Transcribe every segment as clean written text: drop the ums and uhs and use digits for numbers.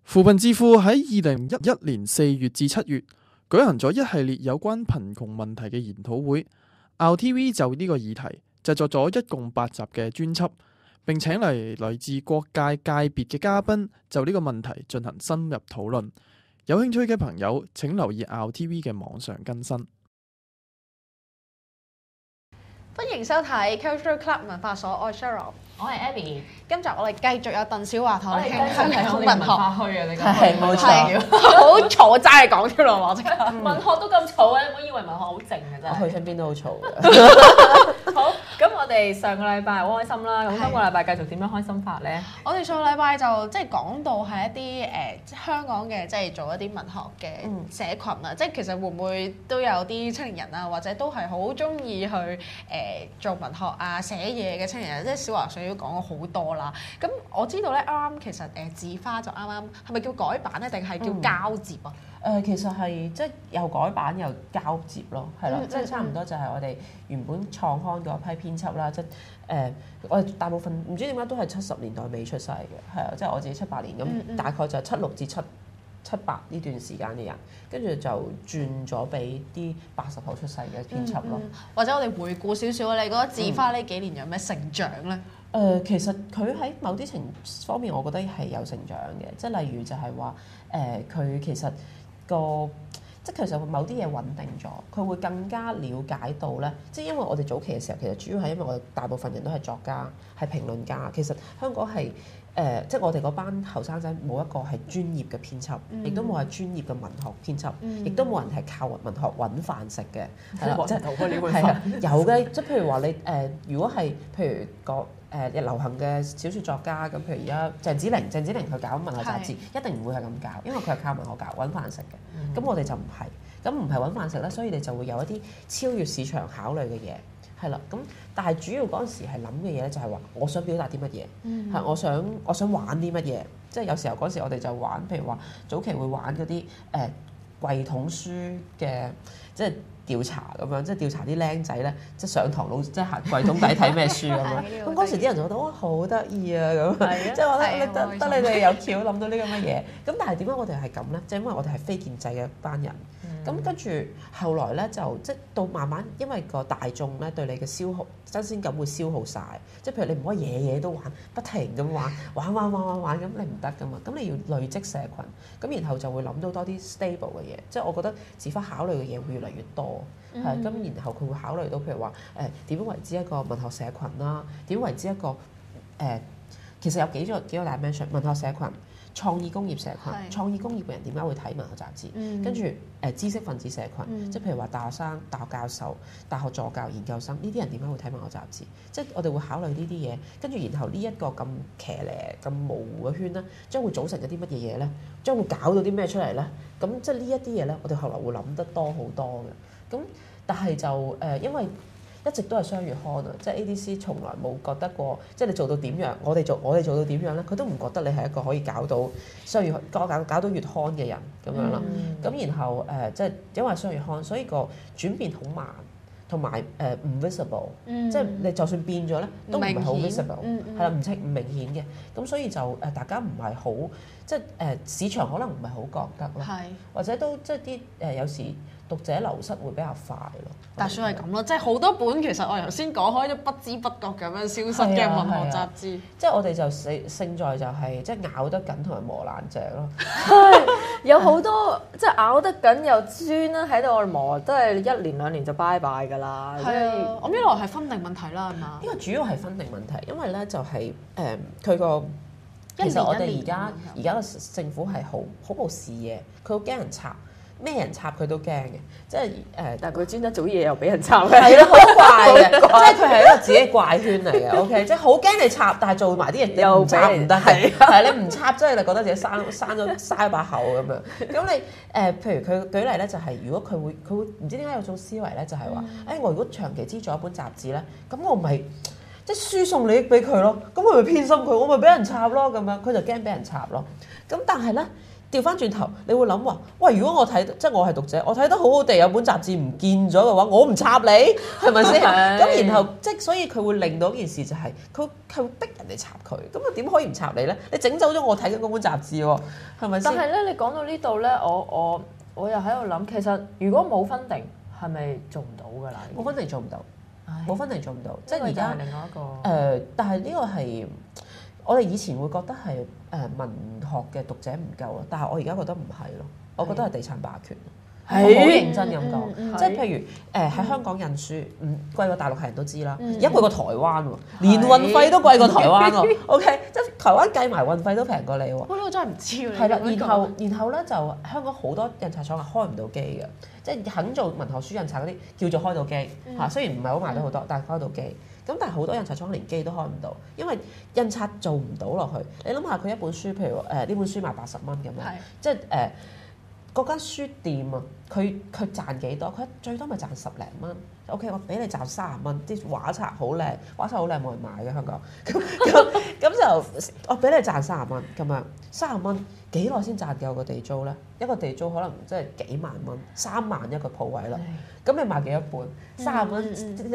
扶貧智庫喺2011年4月至7月舉行咗一系列有關貧窮問題嘅研討會。RTV 就呢個議題製作咗一共8集嘅專輯，並請嚟自各界界別嘅嘉賓就呢個問題進行深入討論。有興趣嘅朋友請留意 RTV 嘅網上更新。 歡迎收睇 Cultural Club 文化所，我係 Cheryl， 我係 Abby。 今集我哋繼續有鄧小華同我哋傾香港文化墟啊！你講係冇錯，好嘈齋嚟講添咯，我即刻。 文學都咁嘈啊！你唔好以為文學好靜嘅真係。 我去親邊都好嘈嘅。 好，咁我哋上個禮拜好開心啦，咁今個禮拜繼續點樣開心法咧？ 我哋上個禮拜就即係講到係一啲香港嘅即係做一啲文學嘅社群啊，即係其實會唔會都有啲青年人啊，或者都係好中意去做文學啊、寫嘢嘅青年人，即係小華上都講咗好多啦。咁我知道咧，啱啱其實字花就啱啱係咪叫改版咧，定係叫交接啊？ 其實係即係又改版又交接咯，係啦，即係差唔多就係我哋原本創刊嗰批編輯啦，即係我哋大部分唔知點解都係70年代尾出世嘅，係啊，即係我自己78年咁，大概就係76至78呢段時間嘅人，跟住就轉咗俾啲80後出世嘅編輯咯。 或者我哋回顧少少，你覺得字花呢幾年有咩成長咧？ 其實佢喺某啲方面，我覺得係有成長嘅，即係例如就係話佢其實即係其實某啲嘢穩定咗，佢會更加了解到咧。即係因為我哋早期嘅時候，其實主要係因為我哋大部分人都係作家、係評論家。其實香港係即係我哋嗰班後生仔冇一個係專業嘅編輯，亦都冇係專業嘅文學編輯，亦都冇人係靠文學揾飯食嘅。係啦，即係有嘅。即係譬如話你如果係譬如個流行嘅小説作家咁，譬如而家鄭子玲佢搞文學雜誌，一定唔會係咁搞，因為佢係靠文學搞揾飯食嘅。咁我哋就唔係，咁唔係揾飯食咧，所以你就會有一啲超越市場考慮嘅嘢，係啦。咁但係主要嗰陣時係諗嘅嘢咧，就係話我想表達啲乜嘢，係我想玩啲乜嘢。即係有時候嗰時我哋就玩，譬如話早期會玩嗰啲櫃桶書嘅，即係調查咁樣，即係調查啲僆仔咧，即係上堂即係行櫃桶底睇咩書咁樣。咁嗰時啲人就覺得哇好得意啊咁，即係覺得得你哋有橋諗到呢個乜嘢。咁但係點解我哋係咁咧？即係因為我哋係非建制嘅一班人。咁跟住後來咧就即係到慢慢，因為個大眾咧對你嘅消耗新鮮感會消耗晒。即係譬如你唔可以嘢嘢都玩，不停咁玩，咁你唔得噶嘛。咁你要累積社群，咁然後就會諗到多啲 stable 嘅嘢。即係我覺得字花考慮嘅嘢會越嚟越多，係咁然後佢會考慮到譬如話點樣為之一個文學社群啦，點樣為之一個其實有幾個 dimension 文學社群。創意工業社群，創意工業嘅人點解會睇文學雜誌？跟住知識分子社群，即係譬如話大學生、大學教授、大學助教、研究生呢啲人點解會睇文學雜誌？即係我哋會考慮呢啲嘢，跟住然後呢一個咁騎呢、咁模糊嘅圈咧，將會組成一啲乜嘢嘢咧？將會搞到啲咩出嚟咧？咁即係呢一啲嘢咧，我哋後來會諗得多好多嘅。咁但係就因為一直都係雙月刊啊，即係 ADC 從來冇覺得過，即係你做到點樣，我哋做到點樣咧，佢都唔覺得你係一個可以搞到雙月搞到月刊嘅人咁樣啦。咁然後即係因為雙月刊，所以個轉變好慢，同埋唔 visible，即係你就算變咗咧，都唔係好 visible，係啦，唔明顯嘅。咁所以就大家唔係好，即係市場可能唔係好覺得咯，或者都即係啲有時讀者流失會比較快咯。 但係算係咁咯，即係好多本其實我頭先講開都不知不覺咁樣消失嘅文學雜誌。 即係我哋就勝在就係即係咬得緊同埋磨爛蓆咯。 有好多即係咬得緊又專啦，喺度我哋磨都係1年2年就拜拜㗎啦。 係啊，我呢來係分定問題啦，係嘛？ 呢個主要係分定問題，因為咧就係佢個其實我哋而家嘅政府係好冇視野，佢好驚人插。咩人插佢都驚嘅，即係但係佢專登做嘢又俾人插嘅， 係咯，好怪嘅，即係佢係一個自己怪圈嚟嘅。OK， 即係好驚你插，但係做埋啲嘢又插唔得，係你唔插，即係你覺得自己生把口咁樣。咁你譬如佢舉例咧，就係如果佢會唔知點解有種思維咧，就係話我如果長期資助一本雜誌咧，咁我咪即係輸送利益俾佢咯，咁我咪偏心佢，我咪俾人插咯咁樣，佢就驚俾人插咯。咁但係咧。 調翻轉頭，你會諗話：喂，如果我睇即係我係讀者，我睇得好好地有本雜誌唔見咗嘅話，我唔插你係咪先？咁然後即係所以佢會令到一件事就係佢會逼人哋插佢，咁啊點可以唔插你咧？你整走咗我睇緊嗰本雜誌喎，係咪先？ 但係咧，你講到呢度咧，我又喺度諗，其實如果冇分定，係咪做唔到㗎啦？ 冇分定做唔到，冇分定做唔到，即係而而家另外一個但係呢個係我哋以前會覺得係文學嘅讀者唔夠咯，但係我而家覺得唔係咯，我覺得係地產霸權。我好認真咁講，即係譬如喺香港印書，貴過大陸係人都知啦，而家貴過台灣喎，連運費都貴過台灣喎。OK， 即係台灣計埋運費都平過你喎。 呢個真係唔知喎。 係啦，然後咧就香港好多印刷廠係開唔到機嘅，即係肯做文學書印刷嗰啲叫做開到機嚇，雖然唔係好賣得好多，但係開到機。咁但係好多印刷廠連機都開唔到，因為印刷做唔到落去。你諗下佢一本書，譬如呢本書賣80蚊咁樣，即係嗰間書店啊，佢賺幾多？佢最多咪賺10零蚊。OK， 我俾你賺30蚊，啲畫冊好靚，畫冊好靚冇人買嘅香港。咁就我俾你賺30蚊咁樣，30蚊幾耐先賺夠個地租咧？一個地租可能即係幾萬蚊，3萬一個鋪位啦。咁你賣幾多本？30蚊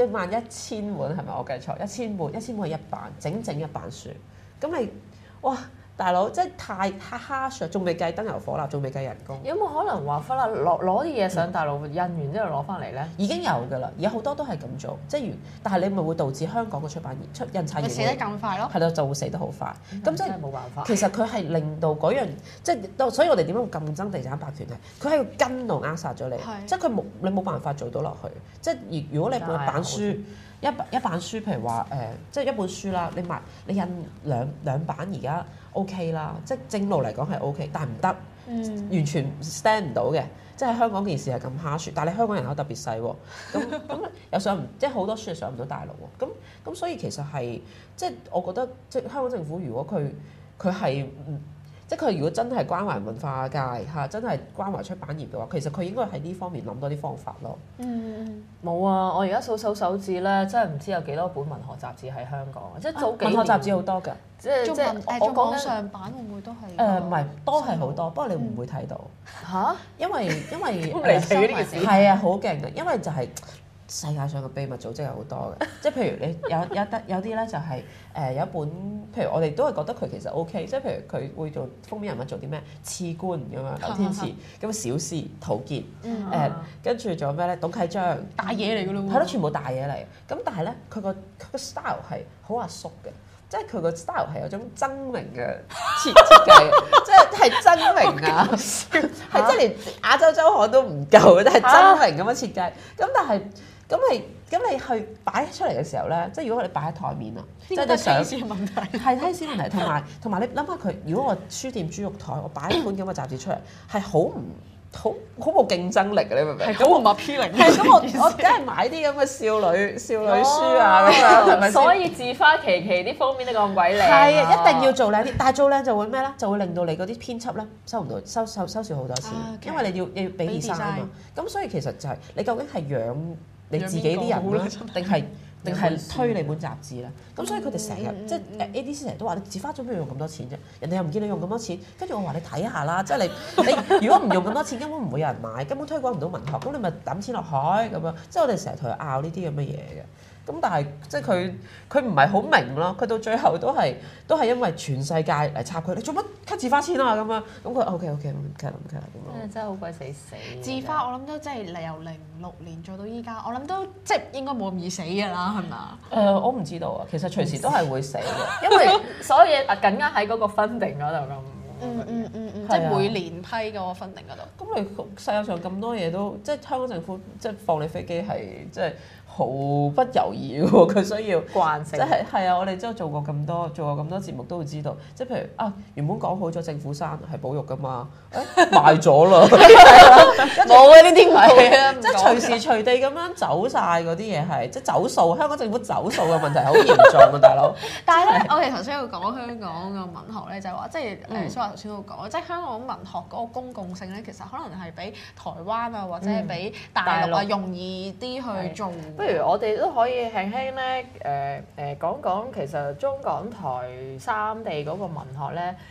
11000本係咪？我計錯，1000本，1000本係1版，整一版書。咁你哇！大佬真係太蝦，仲未計燈油火蠟，仲未計人工。 有冇可能話翻啦攞啲嘢上大陸印完之後攞翻嚟咧？ 已經有㗎啦，而家好多都係咁做，即係但係你咪會導致香港嘅出版業印刷業死得咁快咯。 係咯，就會死得好快。咁即係冇辦法。 其實佢係令到嗰樣，即係所以我哋點解會咁憎地產霸權咧？佢喺個根度扼殺咗你，即係你冇辦法做到落去。即係如果你本版書一版書，譬如話即係一本書啦，你印兩版而家 OK 啦，即係正路嚟講係 OK， 但係唔得，完全 stand 唔到嘅。即係香港件事係咁蝦，但係你香港人口特別細喎，咁又上唔即係好多書係上唔到大陸喎，咁所以其實係即係我覺得即係香港政府如果佢係即係佢如果真係關懷文化界嚇，真係關懷出版業嘅話，其實佢應該喺呢方面諗多啲方法咯。 冇啊！我而家數手指咧，真係唔知有幾多本文學雜誌喺香港，即係早幾年文學雜誌好多㗎， 即係我講網上版會唔會都係？ 唔係多係好多，不過你唔會睇到嚇， 因為離奇呢件事係啊，好勁嘅，因為就係世界上嘅秘密組織係好多嘅，即係譬如你有啲咧就係有一本，譬如我哋都係覺得佢其實 OK， 即係譬如佢會做封面人物做啲咩次官咁樣，劉天賜咁小詩、陶傑跟住仲有咩咧？董啟章大嘢嚟㗎咯喎， 係咯，全部大嘢嚟。咁但係咧，佢個 style 係好阿叔嘅。即係佢個 style 係有種猙獰嘅設計，即係猙獰啊！係即係連亞洲週刊都唔夠，但係猙獰咁樣設計。咁你去擺出嚟嘅時候咧，即係如果你擺喺台面啊，即係你想係 taste 問題，同埋你諗下佢，如果我書店豬肉台，我擺一本咁嘅雜誌出嚟，係好冇競爭力嘅，你明唔明？ 係咁唔 appealing。 係咁，我梗係買啲咁嘅少女書啊，咁樣係咪先？ 所以自花其其啲封面都咁鬼靚。 係啊，一定要做靚啲，但係做靚就會咩咧？就會令到你嗰啲編輯咧收唔到，收少好多錢，因為你要俾 design 啊嘛。咁所以其實就係你究竟係養你自己啲人啦，定係推你本雜誌咧？咁所以佢哋成日即係ADC 成日都話：你自花做咩要用咁多錢啫？人哋又唔見你用咁多錢，跟住我話你睇下啦，即係你如果唔用咁多錢，根本唔會有人買，根本推廣唔到文學，咁你咪抌錢落海咁樣。即係我哋成日同佢拗呢啲咁嘅嘢嘅。咁但係即係佢唔係好明咯，佢到最後都係因為全世界嚟插佢，你做乜 cut 自花錢啊咁樣？咁佢 OK 唔 cut 啦咁咯。 真係好鬼死。 自花我諗都真係由06年做到依家，我諗都即係應該冇咁易死㗎啦，係嘛？ 我唔知道啊，其實隨時都係會死嘅， 因為所有嘢緊握喺嗰個分定嗰度咁。 即係每年批嗰個分定嗰度。 咁你世界上咁多嘢都，即係香港政府即係放你飛機係即係毫不猶豫喎，佢需要慣性。 即係啊，我哋之後做過咁多節目都會知道，即係譬如啊，原本講好咗政府山係保育㗎嘛，賣咗啦， 冇啊呢啲唔係啊， 即係隨時隨地咁樣走晒嗰啲嘢係，即係走數，香港政府走數嘅問題好嚴重啊，大佬。 但係咧，我哋頭先要講香港嘅文學咧，就係話即係蘇華頭先都講，即係香港文學嗰個公共性咧，其實可能係比台灣啊或者係比大陸啊容易啲去做。 不如我哋都可以輕輕咧講講，其實中港台三地嗰個文學咧，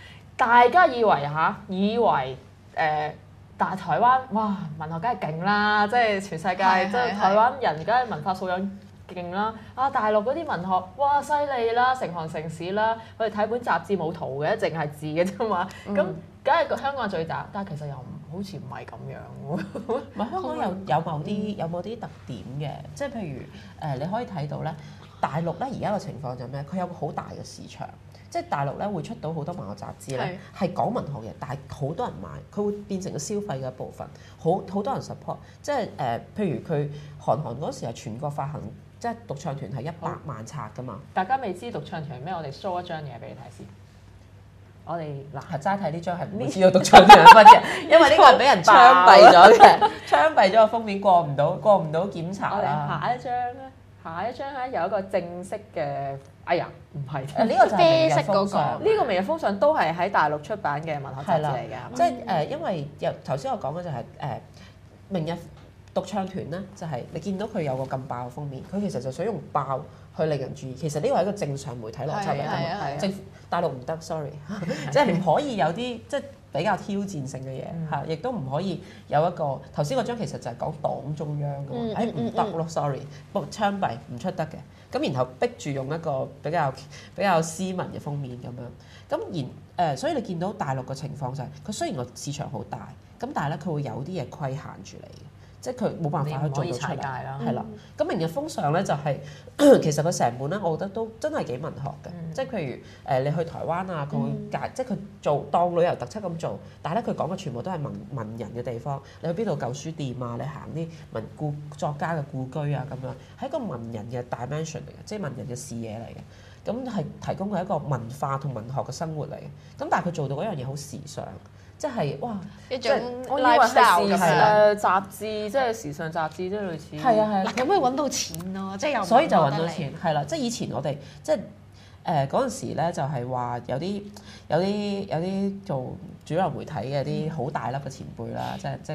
大家以為但係台灣哇文學梗係勁啦，即係全世界即係台灣人梗係文化素養勁啦。大陸嗰啲文學哇犀利啦，成行成市啦，佢哋睇本雜誌冇圖嘅，淨係字嘅啫嘛。咁梗係香港最大，但係其實又好似唔係咁樣喎。 唔係香港有某啲特點嘅，即係譬如你可以睇到咧，大陸咧而家個情況就係咩？佢有個好大嘅市場。即係大陸咧會出到好多文學雜誌咧，係講文學嘅，但係好多人買，佢會變成個消費嘅一部分，好多人 support。即係譬如佢韓嗰時係全國發行，即係獨唱團係100萬冊㗎嘛。 大家未知獨唱團係咩？我哋 show 一張嘢俾你睇先。我哋嗱齋睇呢張係唔會知道獨唱團係乜嘅，因為呢個係俾人槍斃咗嘅，槍斃咗個封面過唔到檢查啦。 下一張咧有一個正式嘅，哎呀唔係， 呢個就係啡色嗰個， 呢個明日風尚都係喺大陸出版嘅文學雜誌嚟㗎。 即係因為頭先我講嘅就係明日獨唱團咧，就係你見到佢有個咁爆嘅封面，佢其實就想用爆去令人注意。其實呢個係一個正常媒體邏輯嚟㗎嘛。政府大陸唔得 ，sorry， 即係唔可以有啲即係比較挑戰性嘅嘢嚇，亦都唔可以有一個頭先嗰張其實就係講黨中央㗎嘛，唔得咯 ，sorry， 槍斃唔出得嘅。咁然後逼住用一個比較斯文嘅封面咁樣，咁所以你見到大陸嘅情況就係佢雖然個市場好大，咁但係咧佢會有啲嘢規限住你嘅。即係佢冇辦法去做到出嚟，係啦。咁明日風尚咧就係、其實佢成本咧，我覺得都真係幾文學嘅。即係譬如你去台灣啊，佢會即係佢做當旅遊特輯咁做，但係咧佢講嘅全部都係文人嘅地方。你去邊度舊書店啊？你行啲作家嘅故居啊咁樣，係一個文人嘅 dimension 嚟嘅，即係文人嘅視野嚟嘅。咁係提供佢一個文化同文學嘅生活嚟嘅。咁但係佢做到嗰樣嘢好時尚。即係哇！ 一種我以為係時尚啦， 雜誌，即係時尚雜誌，即係類似。 係啊， 咁可以揾到錢咯，即係又所以就揾到錢，係啦。即係以前我哋即係嗰陣時咧，就係話有啲做主流媒體嘅啲好大粒嘅前輩啦，即係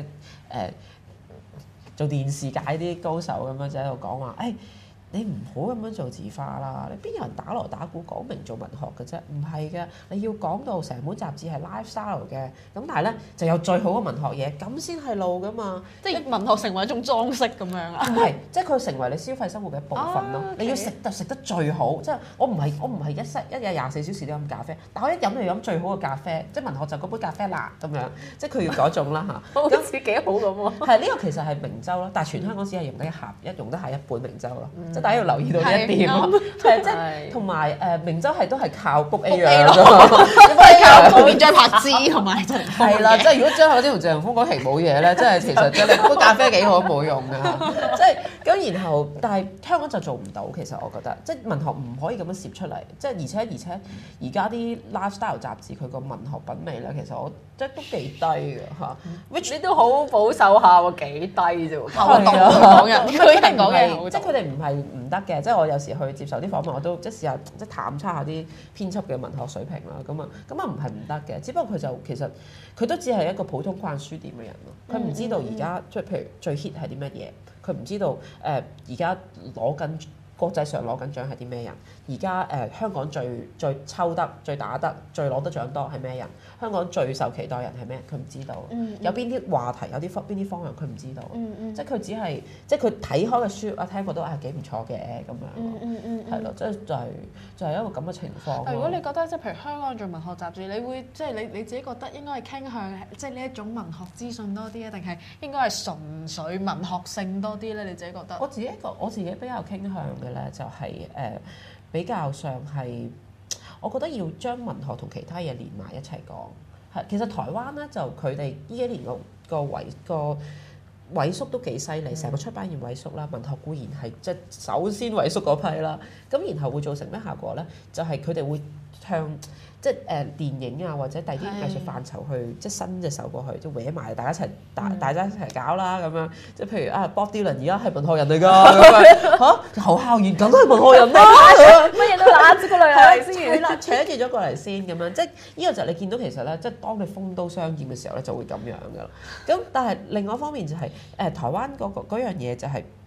做電視界啲高手咁樣就喺度講話，你唔好咁樣做字花啦！你邊有人打鑼打鼓講明做文學嘅啫？唔係嘅，你要講到成本雜誌係 lifestyle 嘅，咁但係咧就有最好嘅文學嘢，咁先係路噶嘛！ 即係文學成為一種裝飾咁樣啊？ 唔係，即係佢成為你消費生活嘅一部分咯。你要食就食得最好，即係我唔係一日24小時都飲咖啡，但我一飲就飲最好嘅咖啡，即係文學就嗰杯咖啡啦咁樣，即係佢要嗰種啦嚇。 好似幾好咁喎。 係呢個其實係明州咯，但係全香港只係用得下一本明州咯，即係大家要留意到呢一點咯。係即係同埋明州都係靠 book A 咯， 靠面張柏芝同埋就係啦，即係如果張學友同謝霆鋒嗰期冇嘢咧，即係其實你杯咖啡幾好都冇用㗎，即係咁然後，但係香港就做唔到，其實我覺得，即係文學唔可以咁樣攝出嚟，即係而且而家啲 lifestyle 雜誌佢個文學品味咧，其實我即係都幾低嘅嚇 ，which 你都好保守下喎，幾低啫喎， 後動講人，佢哋講嘅即係佢哋唔係唔得嘅，即係我有時去接受啲訪問，我都即係試下即係探測下啲編輯嘅文學水平啦，咁啊唔係唔得嘅，只不過佢就其實佢都只係一個普通逛書店嘅人咯，佢唔知道而家即係譬如最 hit 係啲乜嘢，佢唔知道而家攞緊國際上攞緊獎係啲咩人，而家香港最抽得、最打得、最攞得獎多係咩人？香港最受期待人係咩？佢唔知道。有邊啲話題，有邊啲方向佢唔知道。即係佢只係即係佢睇開嘅書，我聽過都幾唔錯嘅咁樣。係咯，即係就係一個咁嘅情況。 如果你覺得即係譬如香港做文學雜誌，你會即係你自己覺得應該係傾向即係呢一種文學資訊多啲啊，定係應該係純粹文學性多啲咧？你自己覺得？ 我自己比較傾向嘅咧，就係比較上係，我覺得要將文學同其他嘢連埋一齊講。係，其實台灣咧就佢哋呢幾年個萎縮都幾犀利，成個出版業萎縮啦，文學固然係即係首先萎縮嗰批啦，咁然後會造成咩效果咧？就係佢哋會向即係電影啊或者第啲藝術範疇去即係伸隻手過去，即係搲埋大家一齊大家一齊搞啦咁樣。即係譬如Bob Dylan 而家係文學人嚟㗎，嚇後校園梗都係文學人啦， 乜嘢都揦住過嚟先， 係啦，扯住咗過嚟先咁樣。即係呢個就係你見到其實咧，即係當你風刀相劍嘅時候咧，就會咁樣㗎啦。咁但係另外一方面就係台灣嗰樣嘢就係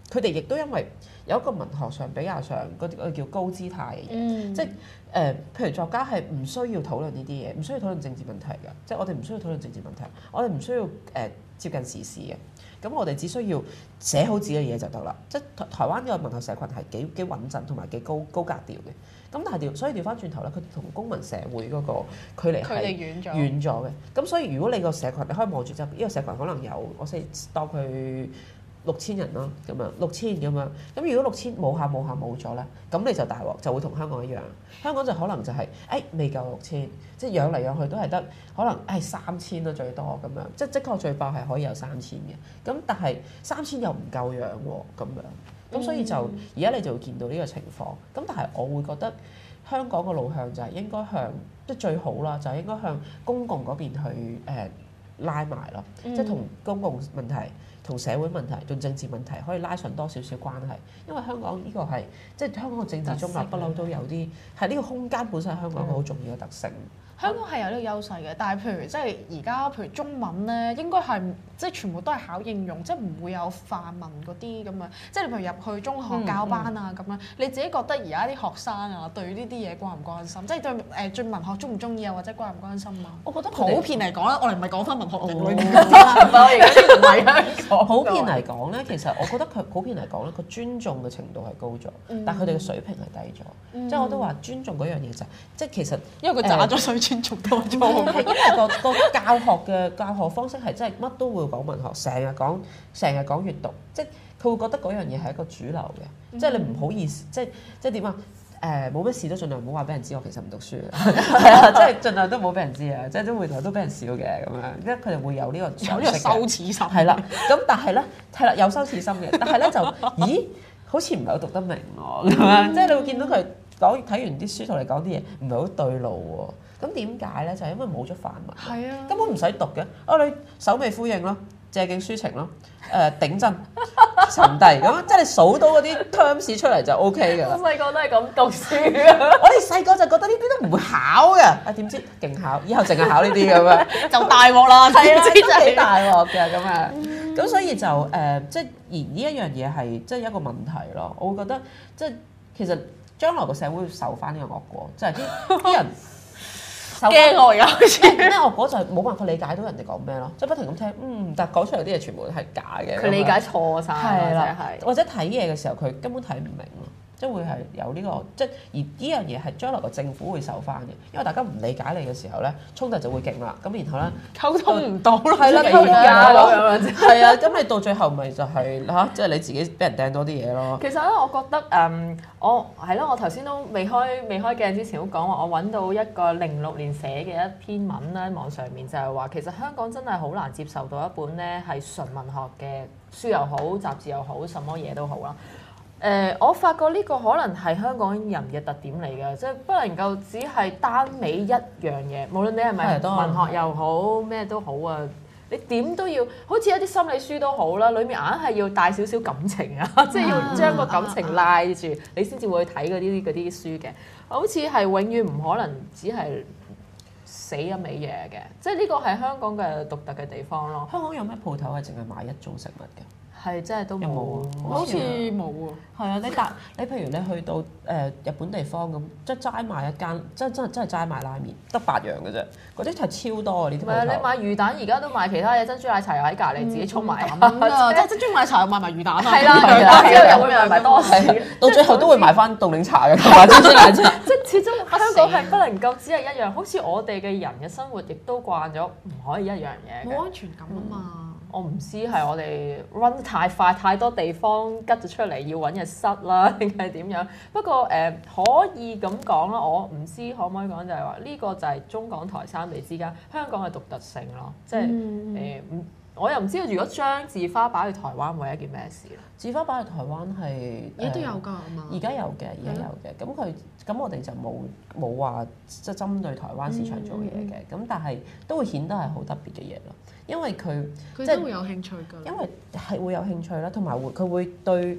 佢哋亦都因為有一個文學上比較上嗰啲叫高姿態嘅嘢，即係譬如作家係唔需要討論呢啲嘢，唔需要討論政治問題㗎，即係我哋唔需要討論政治問題，我哋唔需要接近時事嘅。咁我哋只需要寫好自己嘅嘢就得啦。即係台灣嘅文學社群係幾穩陣同埋幾高格調嘅。咁但係所以調翻轉頭咧，佢同公民社會嗰個距離係遠咗嘅。咁所以如果你個社群你可以望住就呢個社群可能有我先當佢6000人啦，咁樣6000咁樣。咁如果6000冇咗咧，咁你就大鑊，就會同香港一樣。香港就可能就係未夠6000，即係養嚟養去都係得可能3000啦最多咁樣。即係的確最爆係可以有3000嘅。咁但係3000又唔夠養喎咁樣。咁所以就而家你就會見到呢個情況。咁但係我會覺得香港個路向就係應該向即係最好啦，就係應該向公共嗰邊去拉埋咯，即係同公共問題、同社會問題、同政治問題可以拉上多少少關係。因為香港呢個係即係香港嘅政治中立不嬲都有啲係呢個空間本身係香港一個好重要嘅特性。 香港係有呢個優勢嘅，但係譬如即係而家譬如中文咧，應該係即係全部都係考應用，即係唔會有範文嗰啲咁樣。即係你譬如入去中學教班啊咁樣，你自己覺得而家啲學生啊對呢啲嘢關唔關心？即係對文學中唔中意啊，或者關唔關心啊？我覺得普遍嚟講啦，我哋唔係講翻文學人裏面嗰啲啦，我而家啲唔係香港。 普遍嚟講咧，其實我覺得佢普遍嚟講咧，佢尊重嘅程度係高咗，但係佢哋嘅水平係低咗。即係我都話尊重嗰樣嘢就係，即係其實因為佢渣咗，所以尊重多咗。 係因為個教學方式係真係乜都會講文學，成日講閱讀，即係佢會覺得嗰樣嘢係一個主流嘅，即係你唔好意思，即係點啊？冇乜事都盡量唔好話俾人知我其實唔讀書嘅，係啊，即係盡量都唔好俾人知啊，即係都會都俾人笑嘅咁樣，因為佢哋會有呢個有呢個羞恥心。 係啦，咁但係咧係啦，有羞恥心嘅，但係咧就咦好似唔係好讀得明喎咁樣，即係你會見到佢睇完啲書同你講啲嘢唔係好對路喎。咁點解咧？就係因為冇咗範文， 係啊， 根本唔使讀嘅。你首尾呼應咯，借景抒情咯，頂陣、沉地咁，即係你數到嗰啲 terms 出嚟就 OK 㗎啦。 我細個都係咁讀書啊！ 我哋細個就覺得呢啲都唔會考嘅，點知勁考，以後淨係考呢啲咁樣， 就大鑊啦， 係啊，都幾大鑊嘅咁啊。咁所以就即係而呢一樣嘢係即係一個問題咯。我會覺得即係其實將來個社會會受翻呢個惡果，即係啲人。 驚我而家好似咩惡果就係冇辦法理解到人哋講咩咯，即係不停咁聽，但係講出嚟啲嘢全部都係假嘅。 佢理解錯晒， 係啦，或者睇嘢嘅時候佢根本睇唔明咯，即係會係有呢個即係而呢樣嘢係將來個政府會受翻嘅，因為大家唔理解你嘅時候咧，衝突就會勁啦。咁然後咧溝通唔到咯， 係啦，溝通唔到咁樣，係啊，咁你到最後咪就係即係你自己俾人掟多啲嘢咯。 其實咧，我覺得我係咯，我頭先都未開鏡之前都講話，我揾到一個06年寫嘅一篇文咧，網上面就係話，其實香港真係好難接受到一本咧係純文學嘅書又好，雜誌又好，什麼嘢都好啦。我發覺呢個可能係香港人嘅特點嚟嘅，即係不能夠只係單美一樣嘢，無論你係咪文學又好，咩都好啊。你點都要，好似一啲心理書都好啦，裡面硬係要帶少少感情啊，即係要將個感情拉住，你先至會去睇嗰啲書嘅。好似係永遠唔可能只係死一味嘢嘅，即係呢個係香港嘅獨特嘅地方咯。 香港有咩鋪頭係淨係賣一種食物嘅？ 係真係都冇， 好似冇喎。 係啊，你譬如你去到日本地方咁，即係齋賣一間，真係齋賣拉麵，得8樣嘅啫。嗰啲係超多啊！呢啲鋪頭。唔係啊， 你買魚蛋而家都賣其他嘢，珍珠奶茶又喺隔離自己沖埋。 即係珍珠奶茶又賣埋魚蛋啊！ 係啦，之後又會賣埋多士， 到最後都會賣翻凍檸茶嘅同埋珍珠奶茶。 即係始終香港係不能夠只係一樣，好似我哋嘅人嘅生活亦都慣咗唔可以一樣嘢。 冇安全感啊嘛！ 我唔知係我哋 run 太快，太多地方吉咗出嚟要揾嘢塞啦，定係點樣？不過可以咁講啦，我唔知可唔可以講就係話呢個就係中港台三地之間香港嘅獨特性咯，即係我又唔知道如果將字花擺去台灣會係一件咩事咧？ 字花擺去台灣係而家都有㗎嘛？ 而家有嘅，咁我哋就冇話即係針對台灣市場做嘢嘅，咁但係都會顯得係好特別嘅嘢咯，因為佢都會有興趣㗎， 因為係會有興趣啦，同埋佢會對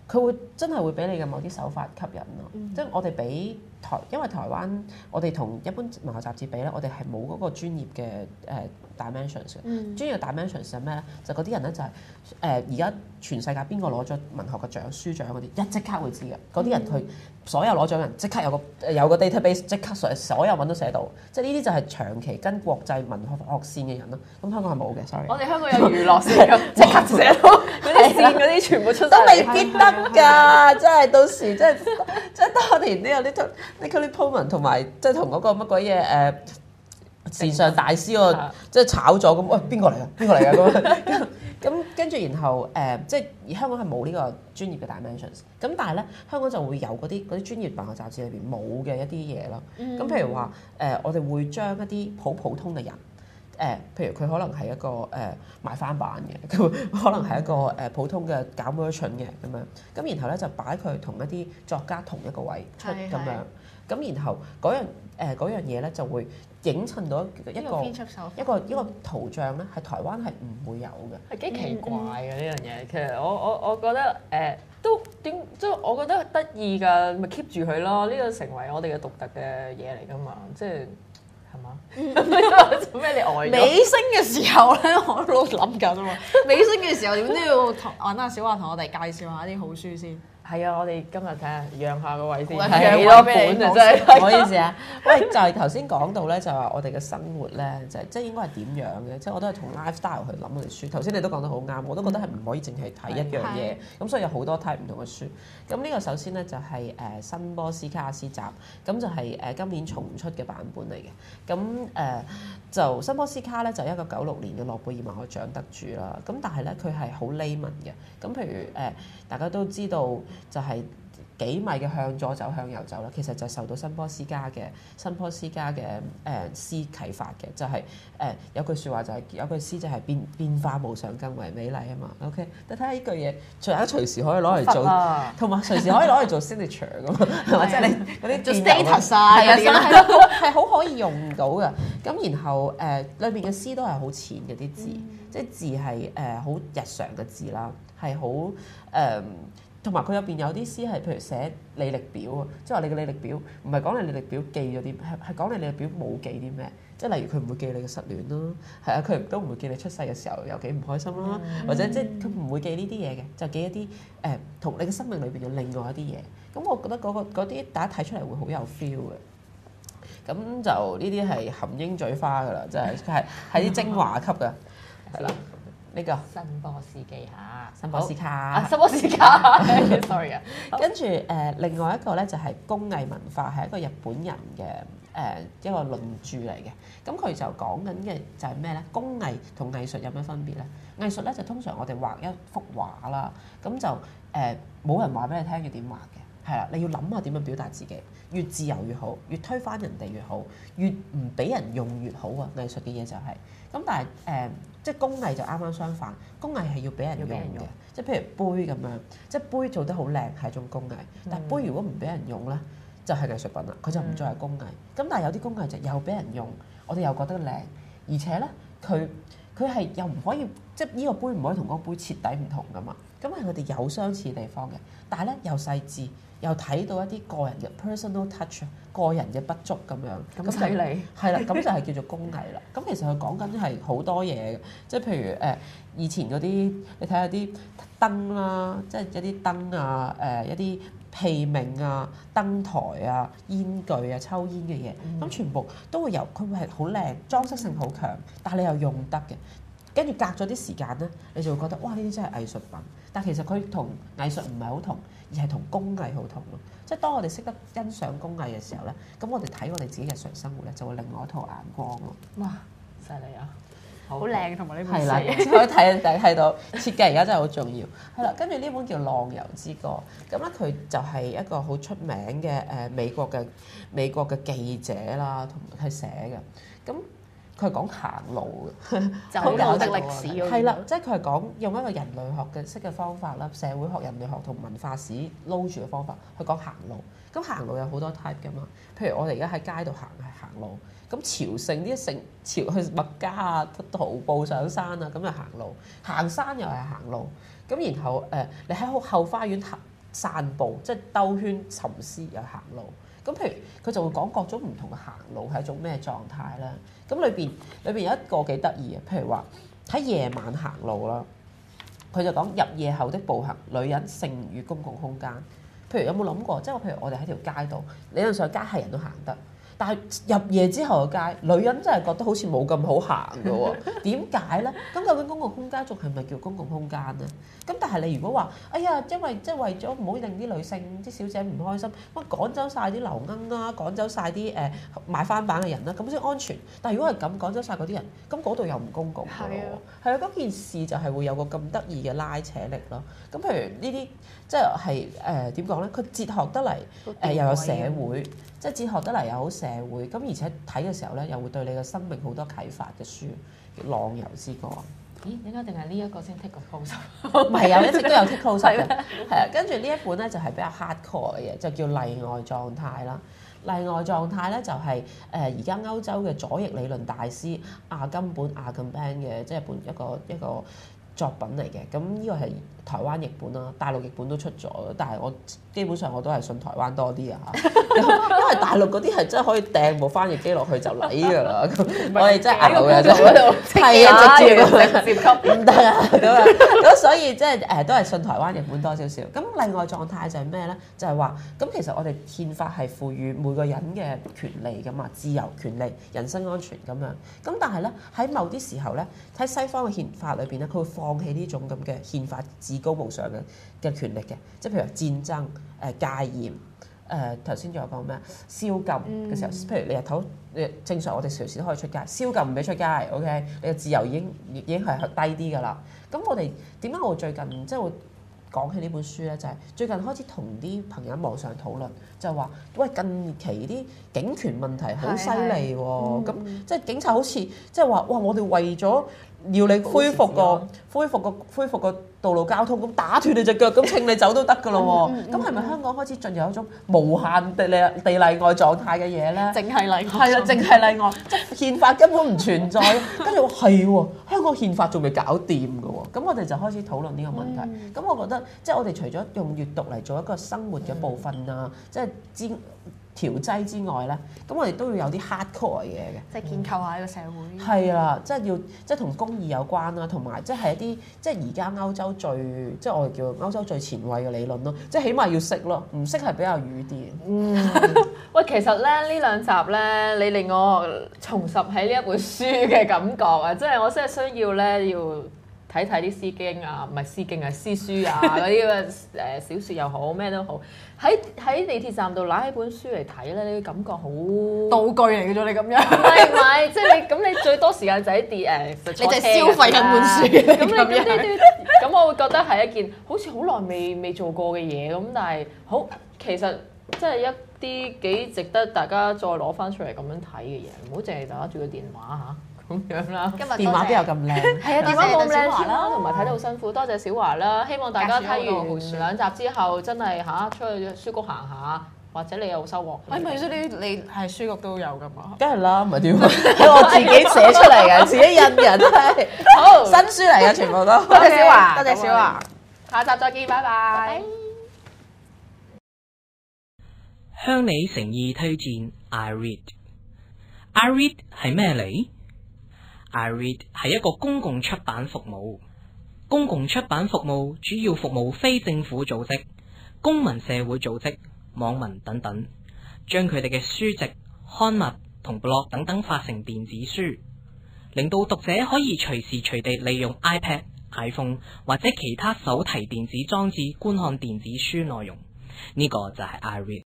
佢會真係會俾你嘅某啲手法吸引咯。即係我哋比因為台灣我哋同一般文學雜誌比咧，我哋係冇嗰個專業嘅dimensions 嘅。專業嘅 dimensions 係咩咧？就嗰啲人咧就係而家全世界邊個攞咗文學嘅獎、書獎嗰啲，即刻會知嘅。嗰啲人佢所有攞獎人即刻有個 database， 即刻所有文都寫到。即係呢啲就係長期跟國際文學線嘅人咯。咁香港係冇嘅，sorry。 我哋香港有娛樂線㗎，即刻寫到嗰啲線嗰啲全部出晒都未必得㗎，真係到時即係當年都有啲 Nicole Pullman 同埋即係同嗰個乜鬼嘢時尚大師喎，即係炒咗咁，喂邊個嚟㗎？邊個嚟㗎？咁跟住然後即係香港係冇呢個專業嘅 dimensions， 咁但係咧香港就會有嗰啲專業文學雜誌裏邊冇嘅一啲嘢咯。咁譬如話我哋會將一啲好普通嘅人。譬如佢可能係一個賣翻版嘅，佢可能係一個普通嘅搞 merchant 嘅咁樣，咁然後咧就擺佢同一啲作家同一個位出咁樣，咁然後嗰樣嘢咧就會影襯到一個圖像咧，喺台灣係唔會有嘅， 係幾奇怪嘅呢樣嘢。其實我覺得都即係我覺得得意㗎，咪 keep 住佢咯。呢個成為我哋嘅獨特嘅嘢嚟㗎嘛，即係。係嘛？做咩你呆咗？ 尾聲嘅時候咧，我都諗緊啊嘛。尾聲嘅時候點都要揾阿小華同我哋介紹下啲好書先。 係啊，我哋今日睇下讓下個位先， 幾多本啊真係。 唔好意思啊，喂，就係頭先講到咧，就話我哋嘅生活咧，即係應該係點樣嘅？即係我都係同 lifestyle 去諗我哋書。頭先你都講得好啱，我都覺得係唔可以淨係睇一樣嘢。咁所以有好多 type 唔同嘅書。咁呢個首先咧就係辛波絲卡詩集，咁就係今年重出嘅版本嚟嘅。咁就辛波絲卡咧就一個96年嘅諾貝爾文學獎得主啦。咁但係咧佢係好 layman 嘅。咁譬如大家都知道。就係幾米嘅向左走向右走啦，其實就受到辛波絲卡嘅詩啟發嘅，就係有句説話就係有句詩就係變化無常更為美麗啊嘛。OK， 你睇下呢句嘢，隨時可以攞嚟做，同埋隨時可以攞嚟做 signature 咁，係咪？即係你嗰啲做 status 啊， 係好可以用到嘅。咁然後裏邊嘅詩都係好淺嘅啲字，即係字係好日常嘅字啦，係好同埋佢入邊有啲詩係譬如寫履歷表啊，即係話你嘅履歷表唔係講你履歷表記咗啲，係講你履歷表冇記啲咩，即係例如佢唔會記你嘅失戀啦，係啊，佢都唔會記你出世嘅時候有幾唔開心啦，或者即係佢唔會記呢啲嘢嘅，就記一啲同你嘅生命裏邊有另外一啲嘢。咁我覺得嗰啲大家睇出嚟會好有 feel 嘅。咁就呢啲係含英嘴花㗎啦，即係啲精華級嘅，係啦。呢個辛波絲記下， 辛波絲卡， 辛波絲卡，sorry 啊。 跟住另外一個咧就係工藝文化，係一個日本人嘅一個論著嚟嘅。咁佢就講緊嘅就係咩咧？工藝同藝術有咩分別咧？藝術咧就通常我哋畫一幅畫啦，咁就冇人話俾你聽要點畫嘅，係啦，你要諗下點樣表達自己，越自由越好，越推翻人哋越好，越唔俾人用越好啊！藝術嘅嘢就係。咁但係即係工藝就啱啱相反，工藝係要俾人用嘅，即係譬如杯咁樣，即係杯做得好靚係一種工藝，但係杯如果唔俾人用咧，就係藝術品啦，佢就唔再係工藝。咁但係有啲工藝就又俾人用，我哋又覺得靚，而且咧佢係又唔可以，即係呢個杯唔可以同嗰個杯徹底唔同噶嘛。咁係佢哋有相似地方嘅，但係咧又細緻，又睇到一啲個人嘅 personal touch， 個人嘅不足咁樣。 咁犀利係啦，咁就係叫做工藝啦。咁其實佢講緊係好多嘢嘅，即係譬如以前嗰啲，你睇下啲燈啦，即係一啲燈啊，一啲器皿啊、燈台啊、煙具啊、抽煙嘅嘢，咁全部都會有，佢會係好靚，裝飾性好強，但係你又用得嘅。跟住隔咗啲時間咧，你就會覺得哇，呢啲真係藝術品。但其實佢同藝術唔係好同，而係同工藝好同咯。即係當我哋識得欣賞工藝嘅時候咧，咁我哋睇我哋自己日常生活咧，就會另外一套眼光咯。 哇，犀利啊！ 好靚同埋呢本係啦，可以睇到設計而家真係好重要。係啦，跟住呢本叫《浪遊之歌》，咁咧佢就係一個好出名嘅美國嘅記者啦，同係寫嘅。咁佢係講行路嘅， 走路的歷史。 係啦，即係佢係講用一個人類學嘅式嘅方法啦，社會學、人類學同文化史撈住嘅方法去講行路。咁行路有好多 type 㗎嘛，譬如我哋而家喺街度行係行路。咁朝聖啲去麥加啊，徒步上山啊，咁就行路。行山又係行路。咁然後你喺後花園散步，即係兜圈沉思又行路。咁譬如佢就會講各種唔同嘅行路係一種咩狀態咧？咁裏邊有一個幾得意嘅，譬如話喺夜晚行路啦，佢就講入夜後的步行，女人剩於公共空間。譬如有冇諗過？即係譬如我哋喺條街度，理論上街係人都行得。但係入夜之後嘅街，女人真係覺得好似冇咁好行嘅喎。點解咧？咁究竟公共空間仲係咪叫公共空間咧？咁但係你如果話，哎呀，因為即係為咗唔好令啲女性、啲小姐唔開心，乜趕走晒啲流鶯啦，趕走晒啲買翻版嘅人啦，咁先安全。但係如果係咁趕走晒嗰啲人，咁嗰度又唔公共嘅喎。係啊，嗰件事就係會有個咁得意嘅拉扯力咯。咁譬如呢啲即係點講咧？佢哲學得嚟又有社會。即係哲學得嚟又好社會，咁而且睇嘅時候咧，又會對你嘅生命好多啟發嘅書，叫《浪遊之歌》。 咦？點解定係呢一個先 take 個 close？ 唔係有一直都有 take close 嘅，係啊。跟住呢一本咧就係比較 hardcore 嘅嘢，就叫例外狀態啦。例外狀態咧就係而家歐洲嘅左翼理論大師阿金本 Agamben 嘅，即係一個作品嚟嘅。咁呢個係台灣譯本啦，大陸譯本都出咗，但係我基本上我都係信台灣多啲啊嚇，因為大陸嗰啲係真係可以掟部翻譯機落去就嚟㗎啦，我哋真係熬嘅真係，係啊，直接級唔得啊咁所以即係都係信台灣譯本多少少。咁例外狀態就係咩咧？就係話咁其實我哋憲法係賦予每個人嘅權利㗎嘛，自由、權利、人身安全咁樣。咁但係咧喺某啲時候咧，喺西方嘅憲法裏邊咧，佢會放棄呢種咁嘅憲法至高無上嘅權力嘅，即係譬如戰爭、戒嚴、頭先仲有講咩宵禁嘅時候，譬如你日頭正常我哋隨時都可以出街，宵禁唔俾出街 ，OK， 你嘅自由已經係低啲㗎啦。咁我哋點解我最近即係會講起呢本書咧？就係最近開始同啲朋友喺網上討論，就係話喂近期啲警權問題好犀利喎，咁即係警察好似即係話哇，我哋為咗要你恢復個道路交通，咁打斷你隻腳，咁稱你走都得㗎咯喎。咁係咪香港開始進入一種無限地例外狀態嘅嘢咧？ 淨係例外。 係啊，淨係例外，即係憲法根本唔存在。跟住話係喎，香港憲法仲未搞掂㗎喎。咁我哋就開始討論呢個問題。咁我覺得即係我哋除咗用閱讀嚟做一個生活嘅部分啊，即係調劑之外咧，咁我哋都要有啲 hardcore 嘅嘢嘅， 即係建構下呢個社會。 係啦，即係要即係同公義有關啦，同埋即係一啲即係而家歐洲即係我哋叫歐洲最前衛嘅理論咯，即係起碼要識咯，唔識係比較愚啲。 喂，其實咧呢兩集咧，你令我重拾起呢一本書嘅感覺啊！即係我真係需要咧要睇啲詩經啊，唔係詩經啊，詩書啊嗰啲小説又好，咩都好。喺地鐵站度攞起本書嚟睇咧，你感覺好道具嚟嘅啫，你咁樣。 唔係，即係你最多時間就喺你就係消費緊本書。 咁我會覺得係一件好似好耐未做過嘅嘢咁，但係其實即係一啲幾值得大家再攞翻出嚟咁樣睇嘅嘢，唔好淨係打住個電話嚇。咁樣啦， 今日電話邊有咁靚？ 係啊，電話冇咁靚啦，同埋睇得好辛苦。多謝小華啦，希望大家睇完兩集之後，真係出去書局行下，或者你有收穫。 咪書你係書局都有㗎嘛？ 梗係啦，唔係點？係我自己寫出嚟嘅，自己印嘅，真係好新書嚟嘅，全部都。 多謝小華，多謝小華， 下集再見，拜拜。 向你誠意推薦 iRead。iRead 係咩嚟？iRead 係一個公共出版服務。公共出版服務主要服務非政府組織、公民社會組織、網民等等，將佢哋嘅書籍、刊物同 blog 等等發成電子書，令到讀者可以隨時隨地利用 iPad、iPhone 或者其他手提電子裝置觀看電子書內容。呢個就係 iRead。